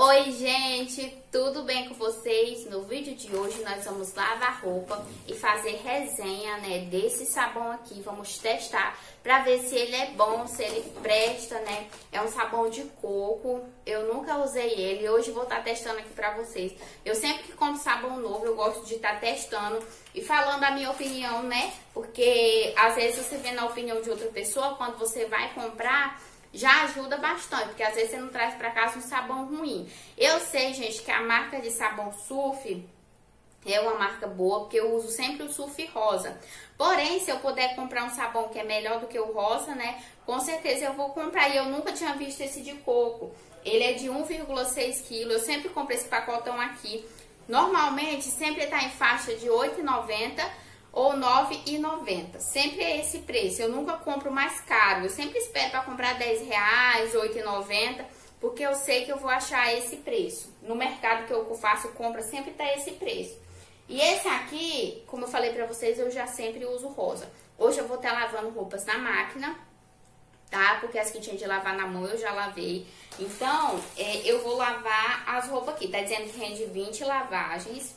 Oi gente, tudo bem com vocês? No vídeo de hoje nós vamos lavar roupa e fazer resenha, né, desse sabão aqui. Vamos testar pra ver se ele é bom, se ele presta, né? É um sabão de coco, eu nunca usei ele, hoje vou estar testando aqui pra vocês. Eu sempre que compro sabão novo, eu gosto de estar testando e falando a minha opinião, né? Porque às vezes você vê na opinião de outra pessoa, quando você vai comprar, já ajuda bastante, porque às vezes você não traz pra casa um sabão ruim. Eu sei, gente, que a marca de sabão Surf é uma marca boa, porque eu uso sempre o Surf rosa. Porém, se eu puder comprar um sabão que é melhor do que o rosa, né, com certeza eu vou comprar. E eu nunca tinha visto esse de coco. Ele é de 1,6 kg, eu sempre compro esse pacotão aqui. Normalmente, sempre tá em faixa de R$ 8,90 ou R$ 9,90. Sempre é esse preço. Eu nunca compro mais caro. Eu sempre espero para comprar R$ 10, R$ 8,90, porque eu sei que eu vou achar esse preço. No mercado que eu faço compra, sempre tá esse preço. E esse aqui, como eu falei para vocês, eu já sempre uso rosa. Hoje eu vou estar lavando roupas na máquina, tá? Porque as que tinha de lavar na mão eu já lavei. Então, eu vou lavar as roupas aqui. Tá dizendo que rende 20 lavagens.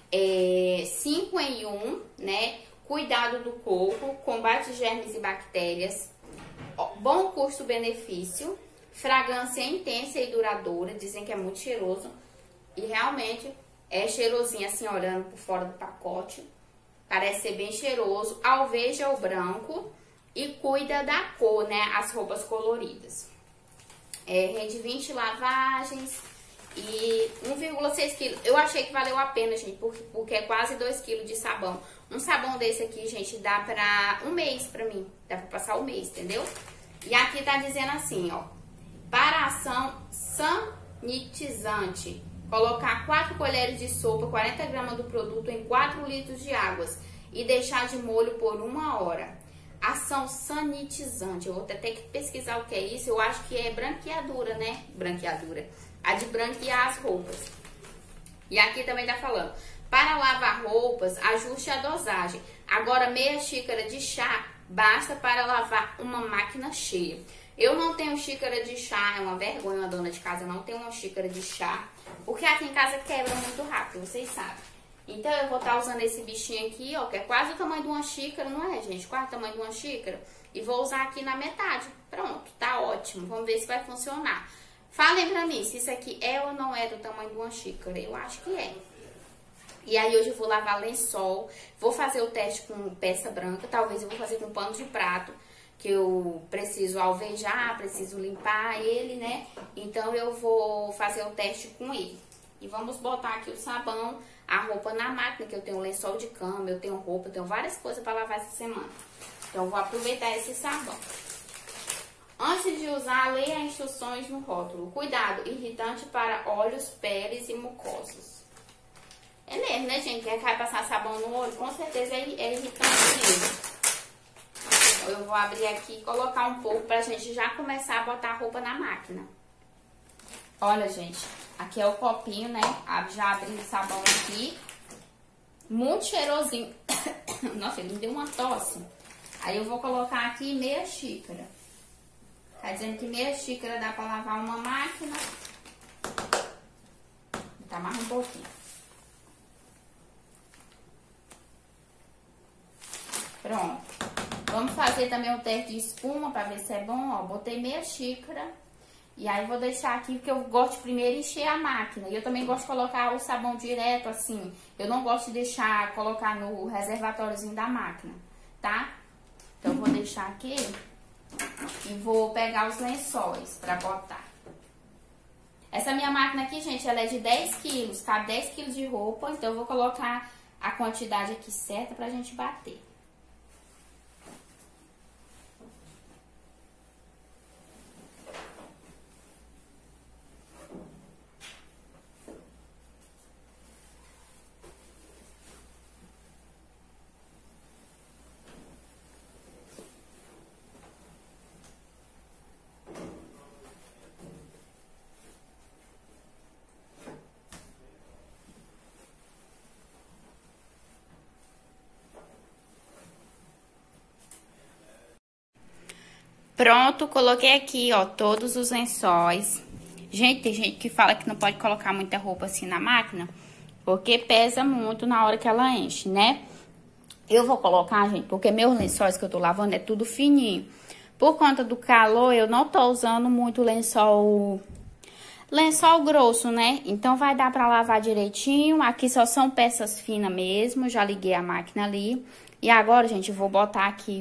5 em 1, né? Cuidado do coco, combate germes e bactérias, bom custo-benefício, fragrância intensa e duradoura, dizem que é muito cheiroso e realmente é cheirosinho assim, olhando por fora do pacote, parece ser bem cheiroso, alveja o branco e cuida da cor, né? As roupas coloridas. Rende 20 lavagens. E 1,6 kg. Eu achei que valeu a pena, gente, porque é quase 2 kg de sabão. Um sabão desse aqui, gente, dá pra um mês pra mim. Dá pra passar o mês, entendeu? E aqui tá dizendo assim, ó. Para ação sanitizante, colocar 4 colheres de sopa, 40 gramas do produto em 4 litros de água e deixar de molho por 1 hora. Ação sanitizante. Eu vou até ter que pesquisar o que é isso. Eu acho que é branqueadura, né? Branqueadura. A de branquear as roupas. E aqui também tá falando, para lavar roupas, ajuste a dosagem. Agora, meia xícara de chá basta para lavar uma máquina cheia. Eu não tenho xícara de chá, é uma vergonha uma dona de casa não ter uma xícara de chá, porque aqui em casa quebra muito rápido, vocês sabem. Então, eu vou estar usando esse bichinho aqui, ó, que é quase o tamanho de uma xícara, não é, gente? Quase o tamanho de uma xícara. E vou usar aqui na metade. Pronto, tá ótimo. Vamos ver se vai funcionar. Falem pra mim se isso aqui é ou não é do tamanho de uma xícara. Eu acho que é. E aí hoje eu vou lavar lençol. Vou fazer o teste com peça branca. Talvez eu vou fazer com pano de prato. Que eu preciso alvejar, preciso limpar ele, né? Então eu vou fazer o teste com ele. E vamos botar aqui o sabão, a roupa na máquina. Que eu tenho lençol de cama, eu tenho roupa, eu tenho várias coisas pra lavar essa semana. Então eu vou aproveitar esse sabão. Antes de usar, leia as instruções no rótulo. Cuidado, irritante para olhos, peles e mucosos. É mesmo, né, gente? Quem vai passar sabão no olho, com certeza é irritante mesmo. Então, eu vou abrir aqui e colocar um pouco pra gente já começar a botar a roupa na máquina. Olha, gente, aqui é o copinho, né? Já abri o sabão aqui. Muito cheirosinho. Nossa, ele me deu uma tosse. Aí eu vou colocar aqui meia xícara. Tá dizendo que meia xícara dá pra lavar uma máquina. Tá mais um pouquinho. Pronto. Vamos fazer também o teste de espuma pra ver se é bom, ó. Botei meia xícara. E aí vou deixar aqui, porque eu gosto de primeiro encher a máquina. E eu também gosto de colocar o sabão direto, assim. Eu não gosto de deixar, colocar no reservatóriozinho da máquina, tá? Então eu vou deixar aqui. E vou pegar os lençóis pra botar. Essa minha máquina aqui, gente, ela é de 10 quilos, tá? 10 quilos de roupa, então eu vou colocar a quantidade aqui certa pra gente bater. Pronto, coloquei aqui, ó, todos os lençóis. Gente, tem gente que fala que não pode colocar muita roupa assim na máquina, porque pesa muito na hora que ela enche, né? Eu vou colocar, gente, porque meus lençóis que eu tô lavando é tudo fininho. Por conta do calor, eu não tô usando muito lençol grosso, né? Então, vai dar pra lavar direitinho. Aqui só são peças finas mesmo. Já liguei a máquina ali. E agora, gente, eu vou botar aqui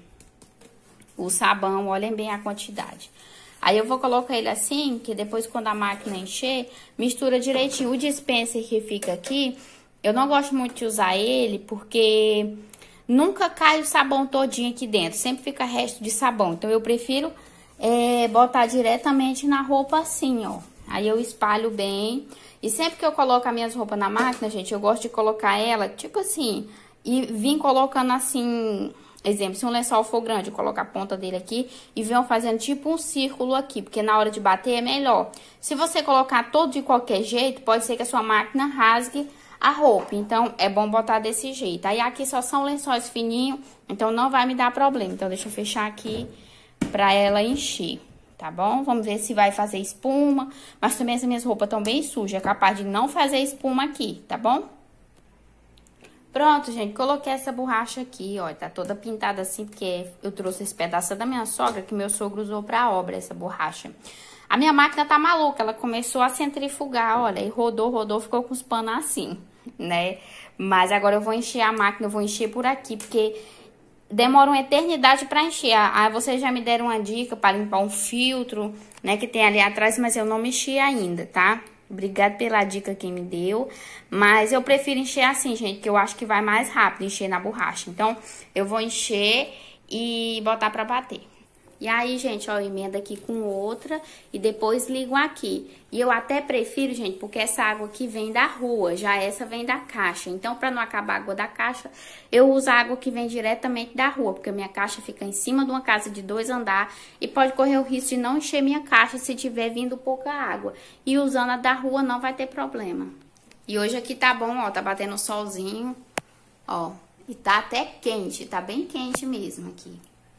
o sabão. Olhem bem a quantidade. Aí, eu vou colocar ele assim, que depois, quando a máquina encher, mistura direitinho. O dispenser que fica aqui, eu não gosto muito de usar ele, porque nunca cai o sabão todinho aqui dentro. Sempre fica resto de sabão. Então, eu prefiro botar diretamente na roupa assim, ó. Aí eu espalho bem. E sempre que eu coloco as minhas roupas na máquina, gente, eu gosto de colocar ela, tipo assim, e vim colocando assim, exemplo, se um lençol for grande, eu coloco a ponta dele aqui e venho fazendo tipo um círculo aqui, porque na hora de bater é melhor. Se você colocar todo de qualquer jeito, pode ser que a sua máquina rasgue a roupa. Então, é bom botar desse jeito. Aí aqui só são lençóis fininhos, então não vai me dar problema. Então, deixa eu fechar aqui pra ela encher, tá bom? Vamos ver se vai fazer espuma, mas também as minhas roupas estão bem sujas, é capaz de não fazer espuma aqui, tá bom? Pronto, gente, coloquei essa borracha aqui, ó, tá toda pintada assim, porque eu trouxe esse pedaço da minha sogra, que meu sogro usou pra obra, essa borracha. A minha máquina tá maluca, ela começou a centrifugar, olha, e rodou, ficou com os panos assim, né? Mas agora eu vou encher a máquina, eu vou encher por aqui, porque demora uma eternidade pra encher. Aí vocês já me deram uma dica para limpar um filtro, né, que tem ali atrás, mas eu não mexi ainda, tá? Obrigada pela dica quem me deu. Mas eu prefiro encher assim, gente, que eu acho que vai mais rápido encher na borracha. Então, eu vou encher e botar pra bater. E aí, gente, ó, emenda aqui com outra e depois ligo aqui. E eu até prefiro, gente, porque essa água aqui vem da rua, já essa vem da caixa. Então, pra não acabar a água da caixa, eu uso a água que vem diretamente da rua, porque a minha caixa fica em cima de uma casa de 2 andares e pode correr o risco de não encher minha caixa se tiver vindo pouca água. E usando a da rua não vai ter problema. E hoje aqui tá bom, ó, tá batendo solzinho, ó, e tá até quente, tá bem quente mesmo aqui.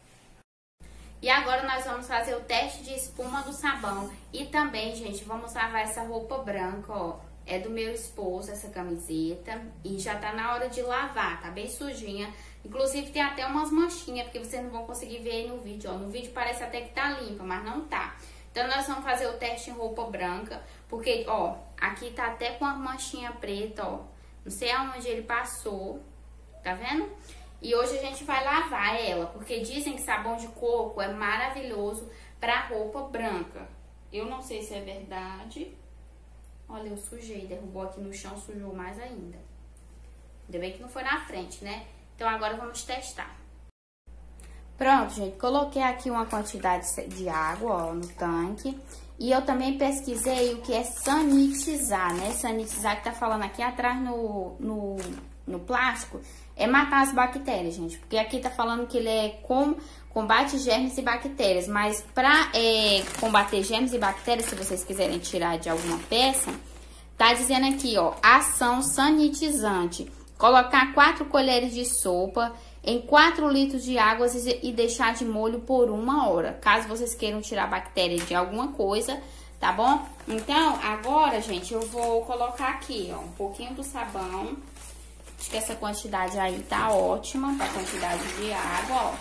E agora nós vamos fazer o teste de espuma do sabão. E também, gente, vamos lavar essa roupa branca, ó. É do meu esposo, essa camiseta. E já tá na hora de lavar, tá bem sujinha. Inclusive tem até umas manchinhas, porque vocês não vão conseguir ver aí no vídeo, ó. No vídeo parece até que tá limpa, mas não tá. Então nós vamos fazer o teste em roupa branca. Porque, ó, aqui tá até com a manchinha preta, ó. Não sei aonde ele passou, tá vendo? E hoje a gente vai lavar ela, porque dizem que sabão de coco é maravilhoso pra roupa branca. Eu não sei se é verdade. Olha, eu sujei, derrubou aqui no chão, sujou mais ainda. Ainda bem que não foi na frente, né? Então agora vamos testar. Pronto, gente, coloquei aqui uma quantidade de água, ó, no tanque. E eu também pesquisei o que é sanitizar, né? Sanitizar que tá falando aqui atrás no plástico. É matar as bactérias, gente. Porque aqui tá falando que ele é combate germes e bactérias. Mas pra combater germes e bactérias, se vocês quiserem tirar de alguma peça, tá dizendo aqui, ó, ação sanitizante. Colocar 4 colheres de sopa em 4 litros de água e deixar de molho por 1 hora. Caso vocês queiram tirar bactéria de alguma coisa, tá bom? Então, agora, gente, eu vou colocar aqui, ó, um pouquinho do sabão. Acho que essa quantidade aí tá ótima pra quantidade de água, ó.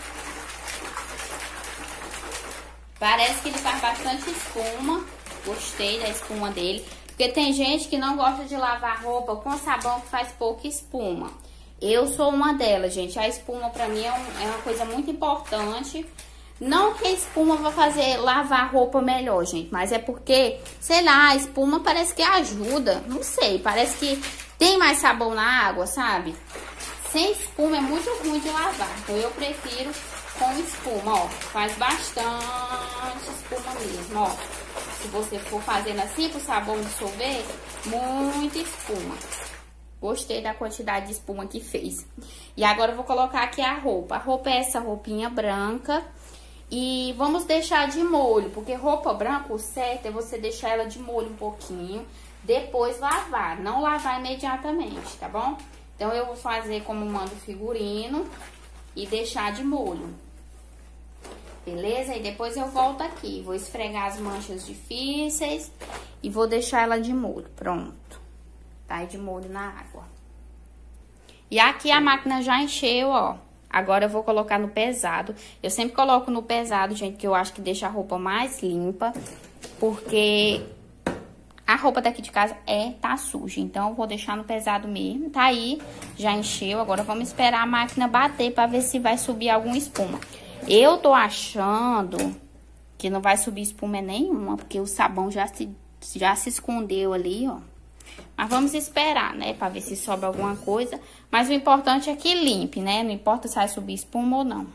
Parece que ele faz bastante espuma. Gostei da espuma dele. Porque tem gente que não gosta de lavar roupa com sabão que faz pouca espuma. Eu sou uma delas, gente. A espuma pra mim é uma coisa muito importante. Não que a espuma vai fazer lavar a roupa melhor, gente. Mas é porque, sei lá, a espuma parece que ajuda. Não sei, parece que tem mais sabão na água, sabe? Sem espuma é muito ruim de lavar. Então eu prefiro com espuma, ó. Faz bastante espuma mesmo, ó. Se você for fazendo assim pro sabão dissolver, muita espuma. Gostei da quantidade de espuma que fez. E agora eu vou colocar aqui a roupa. A roupa é essa roupinha branca. E vamos deixar de molho, porque roupa branca, o certo é você deixar ela de molho um pouquinho. Depois lavar, não lavar imediatamente, tá bom? Então, eu vou fazer como manda o figurino e deixar de molho. beleza? E depois eu volto aqui, vou esfregar as manchas difíceis e vou deixar ela de molho, pronto. Tá aí de molho na água. E aqui a máquina já encheu, ó. Agora eu vou colocar no pesado. Eu sempre coloco no pesado, gente, que eu acho que deixa a roupa mais limpa, porque a roupa daqui de casa tá suja. Então eu vou deixar no pesado mesmo. Tá aí, já encheu. Agora vamos esperar a máquina bater pra ver se vai subir alguma espuma. Eu tô achando que não vai subir espuma nenhuma, porque o sabão já se escondeu ali, ó. Mas vamos esperar, né, pra ver se sobe alguma coisa. Mas o importante é que limpe, né? Não importa se vai subir espuma ou não.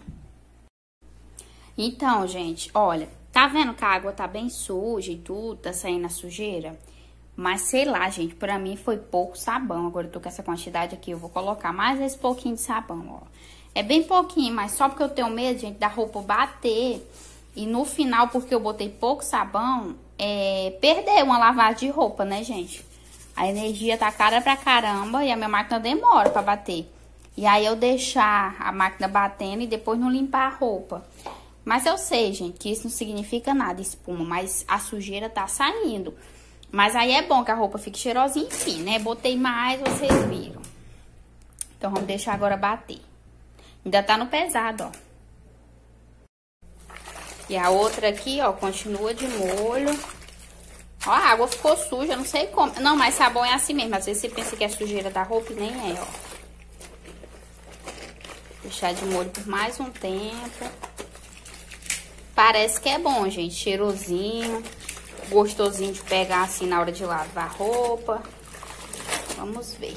Então, gente, olha, tá vendo que a água tá bem suja e tudo, tá saindo a sujeira? Mas sei lá, gente, pra mim foi pouco sabão. Agora eu tô com essa quantidade aqui, eu vou colocar mais esse pouquinho de sabão, ó. É bem pouquinho, mas só porque eu tenho medo, gente, da roupa bater. E no final, porque eu botei pouco sabão, perder uma lavagem de roupa, né, gente? A energia tá cara pra caramba e a minha máquina demora pra bater. E aí eu deixar a máquina batendo e depois não limpar a roupa. Mas eu sei, gente, que isso não significa nada, espuma, mas a sujeira tá saindo. Mas aí é bom que a roupa fique cheirosinha, enfim, né? Botei mais, vocês viram. Então vamos deixar agora bater. Ainda tá no pesado, ó. E a outra aqui, ó, continua de molho. Ó, a água ficou suja, não sei como. Não, mas sabão é assim mesmo. Às vezes você pensa que é sujeira da roupa e nem é, ó. Deixar de molho por mais um tempo. Parece que é bom, gente. Cheirosinho. Gostosinho de pegar assim na hora de lavar a roupa. Vamos ver.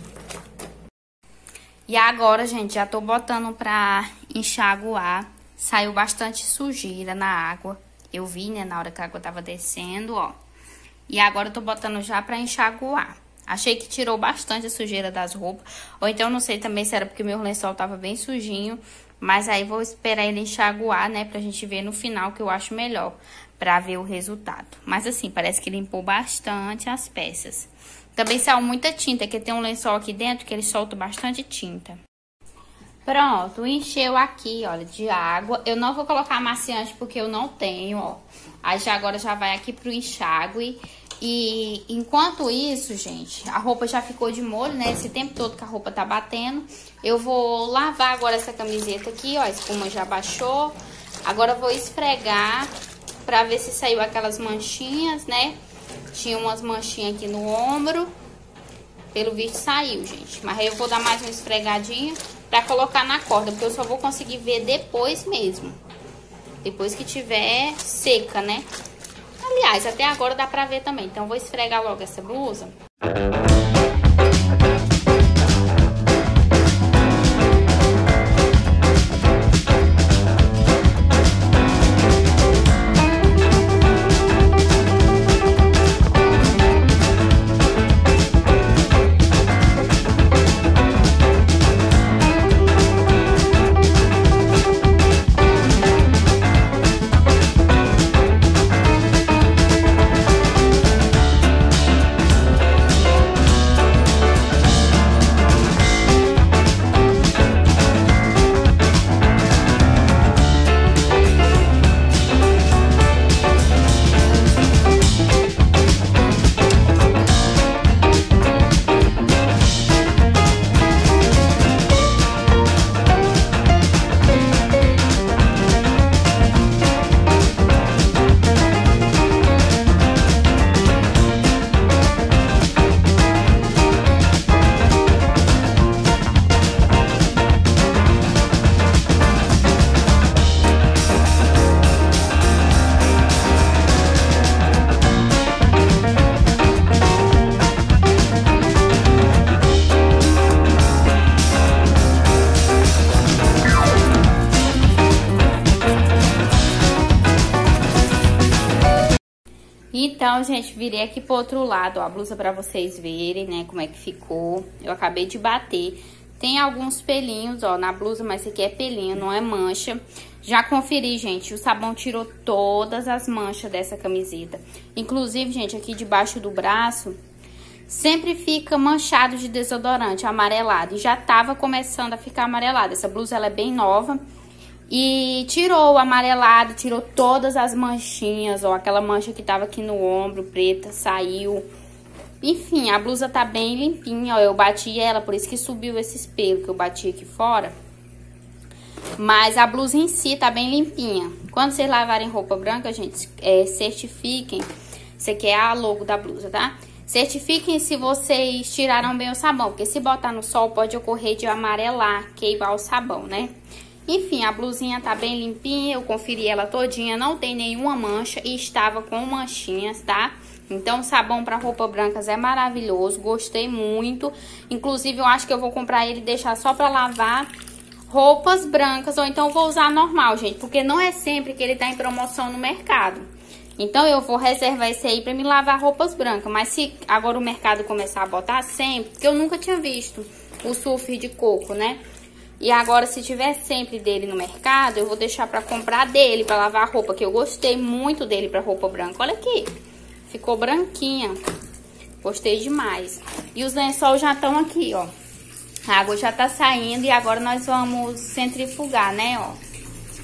E agora, gente, já tô botando pra enxaguar. Saiu bastante sujeira na água. Eu vi, né, na hora que a água tava descendo, ó. E agora eu tô botando já pra enxaguar. Achei que tirou bastante a sujeira das roupas. Ou então, não sei também se era porque o meu lençol tava bem sujinho. Mas aí vou esperar ele enxaguar, né, pra gente ver no final, que eu acho melhor. Pra ver o resultado. Mas assim, parece que limpou bastante as peças. Também saiu muita tinta, que tem um lençol aqui dentro que ele solta bastante tinta. Pronto, encheu aqui, olha, de água. Eu não vou colocar amaciante porque eu não tenho, ó. Aí agora já vai aqui pro enxágue. E enquanto isso, gente, a roupa já ficou de molho, né? Esse tempo todo que a roupa tá batendo. Eu vou lavar agora essa camiseta aqui, ó. A espuma já baixou. Agora eu vou esfregar pra ver se saiu aquelas manchinhas, né? Tinha umas manchinhas aqui no ombro. Pelo visto saiu, gente. Mas aí eu vou dar mais uma esfregadinha pra colocar na corda, porque eu só vou conseguir ver depois mesmo. Depois que tiver seca, né? Aliás, até agora dá pra ver também. Então, eu vou esfregar logo essa blusa. Então, gente, virei aqui pro outro lado, ó, a blusa pra vocês verem, né, como é que ficou. Eu acabei de bater. Tem alguns pelinhos, ó, na blusa, mas esse aqui é pelinho, não é mancha. Já conferi, gente, o sabão tirou todas as manchas dessa camiseta. Inclusive, gente, aqui debaixo do braço, sempre fica manchado de desodorante, amarelado. E já tava começando a ficar amarelado. Essa blusa, ela é bem nova. E tirou o amarelado, tirou todas as manchinhas, ó. Aquela mancha que tava aqui no ombro, preta, saiu. Enfim, a blusa tá bem limpinha, ó. Eu bati ela, por isso que subiu esse espelho que eu bati aqui fora. Mas a blusa em si tá bem limpinha. Quando vocês lavarem roupa branca, gente, certifiquem. Isso aqui é a logo da blusa, tá? Certifiquem se vocês tiraram bem o sabão, porque se botar no sol pode ocorrer de amarelar, queimar o sabão, né? Enfim, a blusinha tá bem limpinha, eu conferi ela todinha, não tem nenhuma mancha e estava com manchinhas, tá? Então, sabão para roupa brancas é maravilhoso, gostei muito. Inclusive, eu acho que eu vou comprar ele e deixar só para lavar roupas brancas, ou então vou usar normal, gente, porque não é sempre que ele tá em promoção no mercado. Então, eu vou reservar esse aí pra me lavar roupas brancas. Mas se agora o mercado começar a botar sempre, porque eu nunca tinha visto o sulfur de coco, né? E agora, se tiver sempre dele no mercado, eu vou deixar pra comprar dele, pra lavar roupa, que eu gostei muito dele pra roupa branca. Olha aqui, ficou branquinha. Gostei demais. E os lençóis já estão aqui, ó. A água já tá saindo e agora nós vamos centrifugar, né, ó.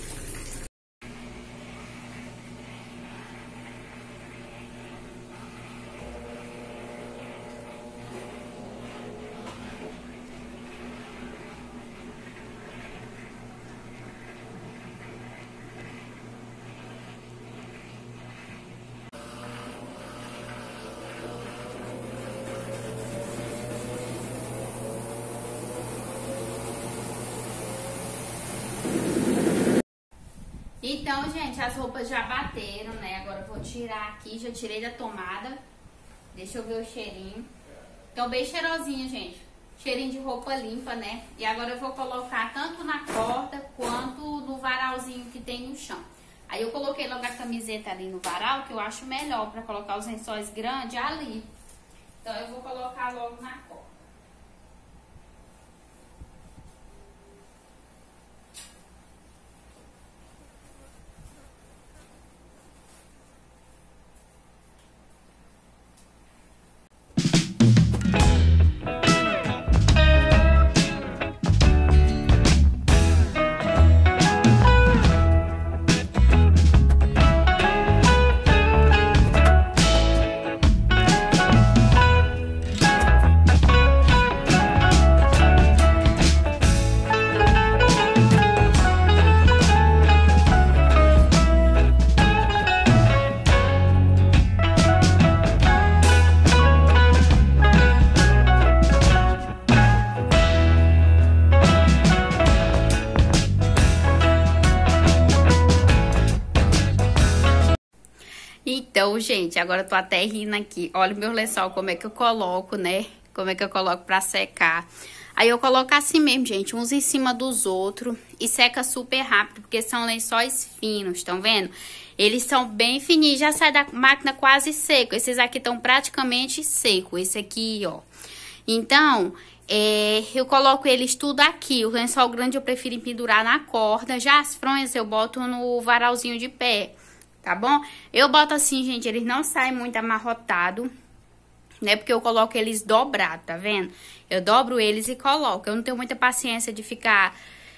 Então, gente, as roupas já bateram, né? Agora eu vou tirar aqui, já tirei da tomada. Deixa eu ver o cheirinho. Então, bem cheirosinho, gente. Cheirinho de roupa limpa, né? E agora eu vou colocar tanto na corda quanto no varalzinho que tem no chão. Aí eu coloquei logo a camiseta ali no varal, que eu acho melhor pra colocar os lençóis grandes ali. Então, eu vou colocar logo na corda. Então, gente, agora eu tô até rindo aqui. Olha o meu lençol, como é que eu coloco, né? Como é que eu coloco pra secar. Aí eu coloco assim mesmo, gente, uns em cima dos outros. E seca super rápido, porque são lençóis finos, estão vendo? Eles são bem fininhos, já sai da máquina quase seco. Esses aqui estão praticamente secos, esse aqui, ó. Então, eu coloco eles tudo aqui. O lençol grande eu prefiro pendurar na corda. Já as fronhas eu boto no varalzinho de pé. Tá bom? Eu boto assim, gente, eles não saem muito amarrotados, né? Porque eu coloco eles dobrados, tá vendo? Eu dobro eles e coloco. Eu não tenho muita paciência de ficar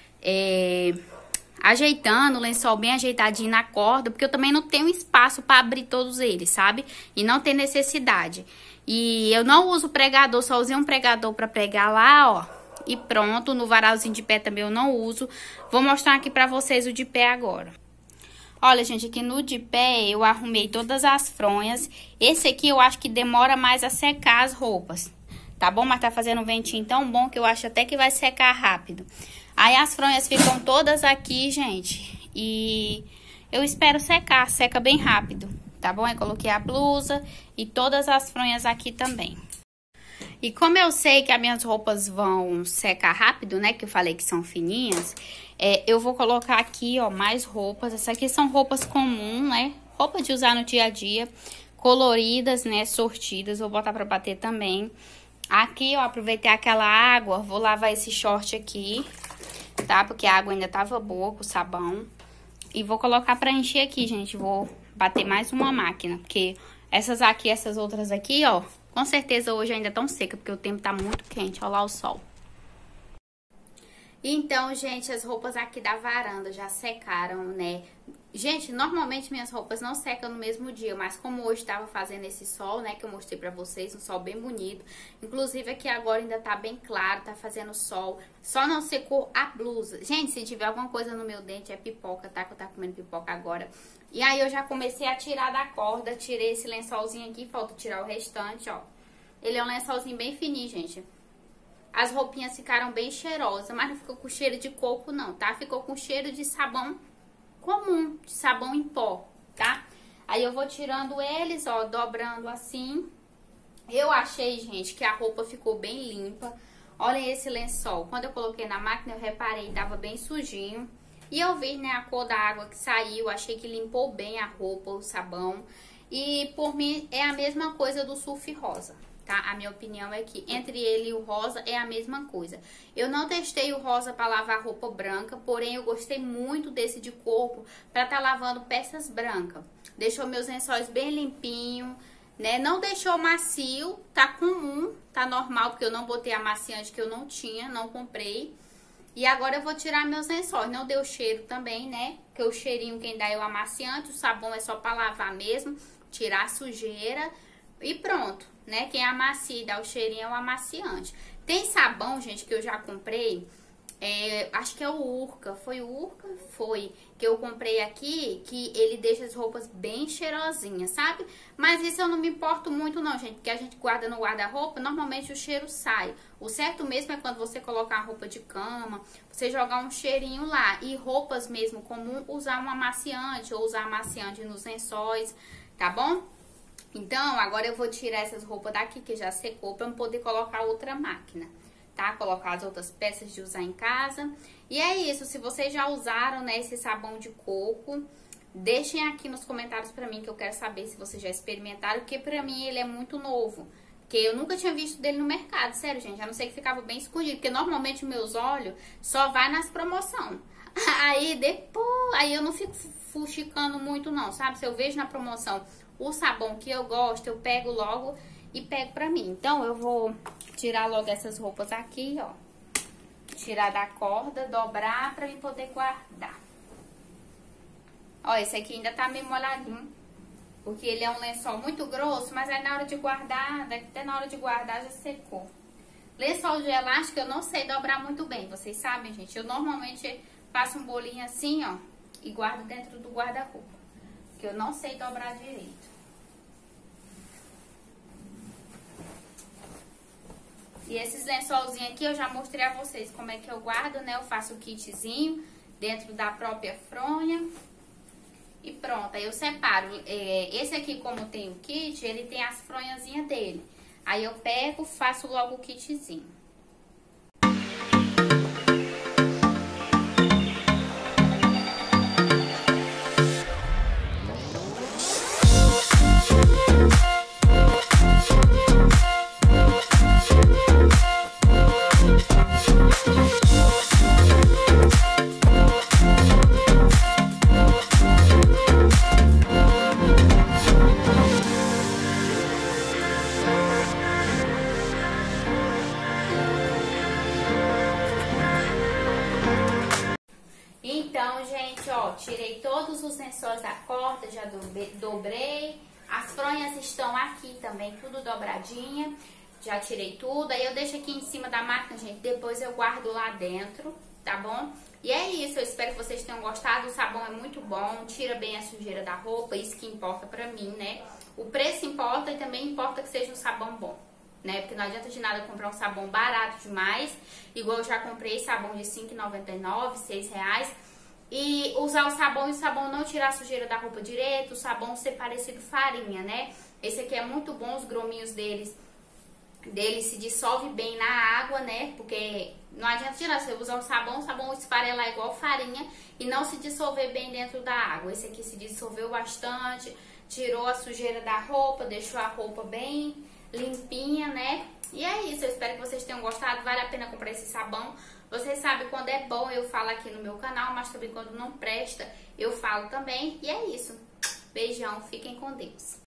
ajeitando o lençol bem ajeitadinho na corda, porque eu também não tenho espaço pra abrir todos eles, sabe? E não tem necessidade. E eu não uso pregador, só usei um pregador pra pregar lá, ó. E pronto, no varalzinho de pé também eu não uso. Vou mostrar aqui pra vocês o de pé agora. Olha, gente, aqui no de pé eu arrumei todas as fronhas. Esse aqui eu acho que demora mais a secar as roupas, tá bom? Mas tá fazendo um ventinho tão bom que eu acho até que vai secar rápido. Aí as fronhas ficam todas aqui, gente, e eu espero secar, seca bem rápido, tá bom? Eu coloquei a blusa e todas as fronhas aqui também. E como eu sei que as minhas roupas vão secar rápido, né, que eu falei que são fininhas, eu vou colocar aqui, ó, mais roupas. Essas aqui são roupas comuns, né, roupa de usar no dia a dia, coloridas, né, sortidas, vou botar pra bater também. Aqui, ó, aproveitei aquela água, vou lavar esse short aqui, tá, porque a água ainda tava boa com o sabão. E vou colocar pra encher aqui, gente, vou bater mais uma máquina, porque essas aqui, essas outras aqui, ó, com certeza hoje ainda estão secas, porque o tempo tá muito quente, olha lá o sol. Então, gente, as roupas aqui da varanda já secaram, né? Gente, normalmente minhas roupas não secam no mesmo dia, mas como hoje tava fazendo esse sol, né, que eu mostrei pra vocês, um sol bem bonito. Inclusive aqui agora ainda tá bem claro, tá fazendo sol. Só não secou a blusa. Gente, se tiver alguma coisa no meu dente é pipoca, tá? Que eu tava comendo pipoca agora. E aí eu já comecei a tirar da corda, tirei esse lençolzinho aqui, falta tirar o restante, ó. Ele é um lençolzinho bem fininho, gente. As roupinhas ficaram bem cheirosas, mas não ficou com cheiro de coco não, tá? Ficou com cheiro de sabão comum, de sabão em pó, tá? Aí eu vou tirando eles, ó, dobrando assim. Eu achei, gente, que a roupa ficou bem limpa. Olhem esse lençol. Quando eu coloquei na máquina, eu reparei, tava bem sujinho. E eu vi, né, a cor da água que saiu, achei que limpou bem a roupa, o sabão. E por mim é a mesma coisa do Surf Rosa. Tá? A minha opinião é que entre ele e o rosa é a mesma coisa. Eu não testei o rosa para lavar roupa branca, porém eu gostei muito desse de corpo para estar lavando peças brancas. Deixou meus lençóis bem limpinho, né? Não deixou macio, tá comum, tá normal, porque eu não botei amaciante que eu não tinha, não comprei. E agora eu vou tirar meus lençóis. Não deu cheiro também, né? Porque o cheirinho quem dá é o amaciante, o sabão é só para lavar mesmo, tirar a sujeira. E pronto, né? Quem amacia e dá o cheirinho é o amaciante. Tem sabão, gente, que eu já comprei. Acho que é o Urca. Foi o Urca? Foi. Que eu comprei aqui, que ele deixa as roupas bem cheirosinhas, sabe? Mas isso eu não me importo muito não, gente. Porque a gente guarda no guarda-roupa, normalmente o cheiro sai. O certo mesmo é quando você colocar a roupa de cama, você jogar um cheirinho lá. E roupas mesmo comum, usar um amaciante ou usar amaciante nos lençóis, tá bom? Então, agora eu vou tirar essas roupas daqui que já secou para eu poder colocar outra máquina, tá? Colocar as outras peças de usar em casa. E é isso, se vocês já usaram, né, esse sabão de coco, deixem aqui nos comentários pra mim que eu quero saber se vocês já experimentaram, porque pra mim ele é muito novo. Porque eu nunca tinha visto dele no mercado, sério, gente, a não ser que ficava bem escondido, porque normalmente meus olhos só vai nas promoções. Aí depois, aí eu não fico fuxicando muito não, sabe? Se eu vejo na promoção o sabão que eu gosto, eu pego logo e pego pra mim. Então, eu vou tirar logo essas roupas aqui, ó. Tirar da corda, dobrar pra eu poder guardar. Ó, esse aqui ainda tá meio molhadinho. Porque ele é um lençol muito grosso, mas aí na hora de guardar, até na hora de guardar já secou. Lençol de elástico eu não sei dobrar muito bem, vocês sabem, gente. Eu normalmente faço um bolinho assim, ó, e guardo dentro do guarda-roupa. Porque eu não sei dobrar direito. E esses lençolzinhos aqui eu já mostrei a vocês como é que eu guardo, né? Eu faço o kitzinho dentro da própria fronha. E pronto, aí eu separo. Esse aqui, como tem o kit, ele tem as fronhazinhas dele. Aí eu pego, faço logo o kitzinho. Então, gente, ó, tirei todos os lençóis da corda, já dobrei. As fronhas estão aqui também, tudo dobradinha. Já tirei tudo. Aí eu deixo aqui em cima da máquina, gente. Depois eu guardo lá dentro, tá bom? E é isso, eu espero que vocês tenham gostado. O sabão é muito bom, tira bem a sujeira da roupa, isso que importa pra mim, né? O preço importa e também importa que seja um sabão bom, né? Porque não adianta de nada comprar um sabão barato demais. Igual eu já comprei sabão de R$ 5,99, R$ 6. E usar o sabão e o sabão não tirar a sujeira da roupa direito, o sabão ser parecido farinha, né? Esse aqui é muito bom, os grominhos dele se dissolve bem na água, né? Porque não adianta tirar, você usar o sabão esfarelar igual farinha e não se dissolver bem dentro da água. Esse aqui se dissolveu bastante, tirou a sujeira da roupa, deixou a roupa bem limpinha, né? E é isso, eu espero que vocês tenham gostado, vale a pena comprar esse sabão. Vocês sabem quando é bom eu falo aqui no meu canal, mas também quando não presta eu falo também. E é isso, beijão, fiquem com Deus.